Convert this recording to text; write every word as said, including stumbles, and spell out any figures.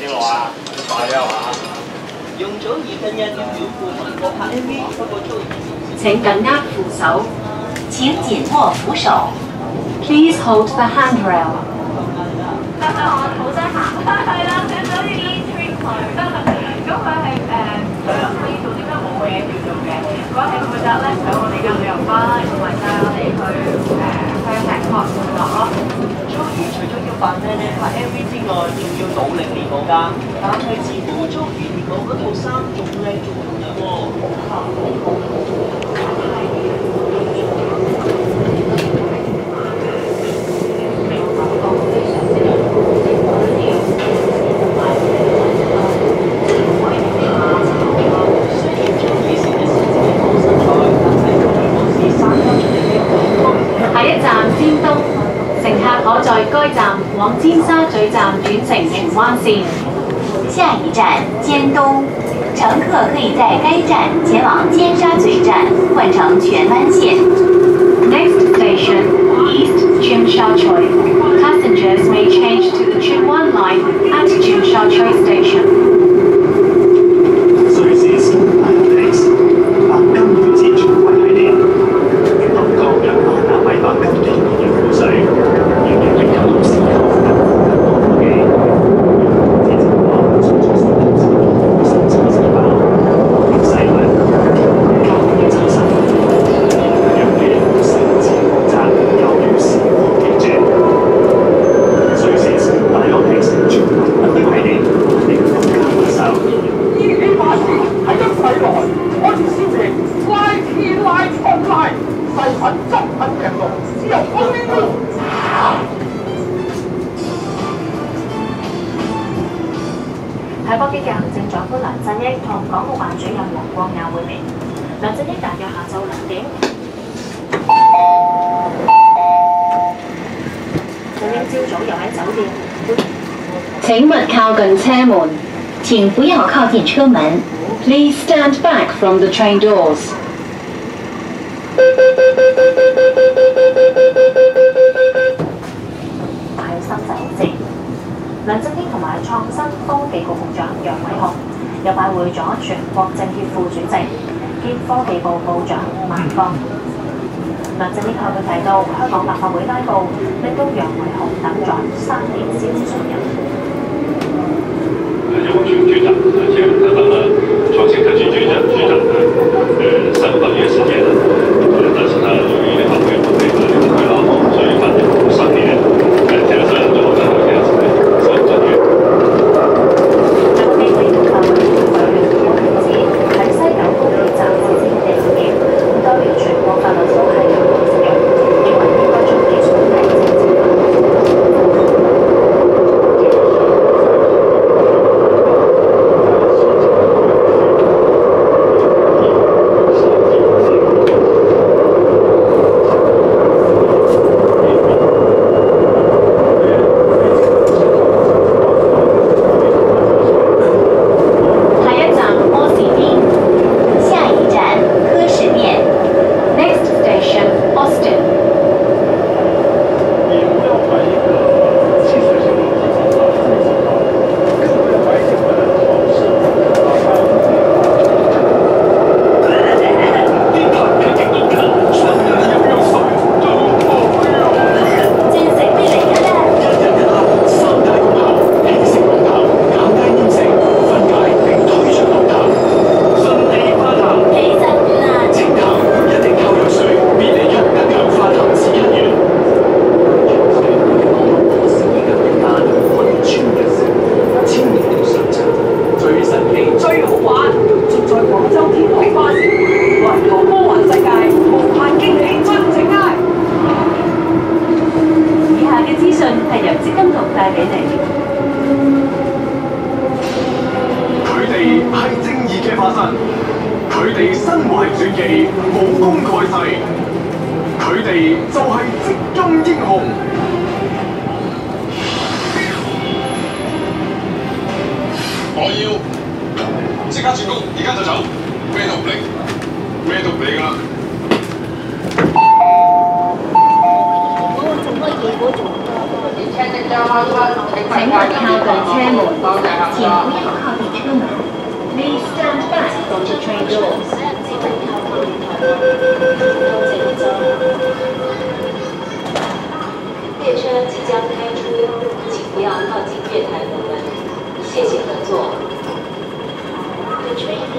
啲路啊，快啲係嘛？ 用咗而近日要表顧問個拍 M V，不過遭請緊握扶手。 請緊握扶手。 Please hold the handrail。 我好得閒，係啦，上咗啲 trip 佢，咁佢係誒可以做啲乜冇嘅嘢要做嘅，佢係負責咧上我哋嘅旅遊巴，同埋帶我哋去誒向石角上落咯。 遭遇除咗要扮靚靚拍 M V 之外，仲要努力練舞㗎，但係似乎遭遇練舞嗰套衫仲靚仲紅喎。 下一站尖東，乘客可在該站往尖沙咀站轉乘荃灣線。 下一站尖東，乘客可以在該站前往尖沙咀站換乘荃灣線。 Next station, East Tsim Sha Tsui. Passengers may change to the Tsuen Wan line at Tsim Sha Tsui station. 瑞士時大學 X 白金女子全運系列，臨江人馬拿米白金紀念湖水，仍然擁有時刻感恩科技。自情況迅速升級至生產製爆，細量交換抽實，讓你成次負責猶如時光記住。瑞士時大學 X 全運系列，令更加不受。 依起馬時係一世來，安消極拉天拉衝拉，細菌執品病毒，只有光呢度。 喺北京嘅行政長官梁振英同港澳辦主任黃光耀會面。梁振英大約下晝兩點。振英朝早又喺酒店。 請勿靠近車門。 請不要靠近車門。 Please stand back from the train doors. 喺深圳市，梁振英同埋創新科技局局長楊偉雄又拜會咗全國政協副主席兼科技部部長萬方。梁振英向佢提到，香港立法會拉布，令到楊偉雄等咗三年先至上任。 有關局局長，而且他當了創新科技局長局長的呃三個半月時間了，呃，但是他由於立法會不配合立法會勞動，所以反正三年，呃，加上最後再這樣子三個月。 有個機會立法會主委袁國強指喺西九高鐵站設置地檢，咁代表全國法律都係有共識嘅，認為應該將技術係政治化。 請勿靠近車門，前列车即将开出，请不要靠近月台门门，谢谢合作。The train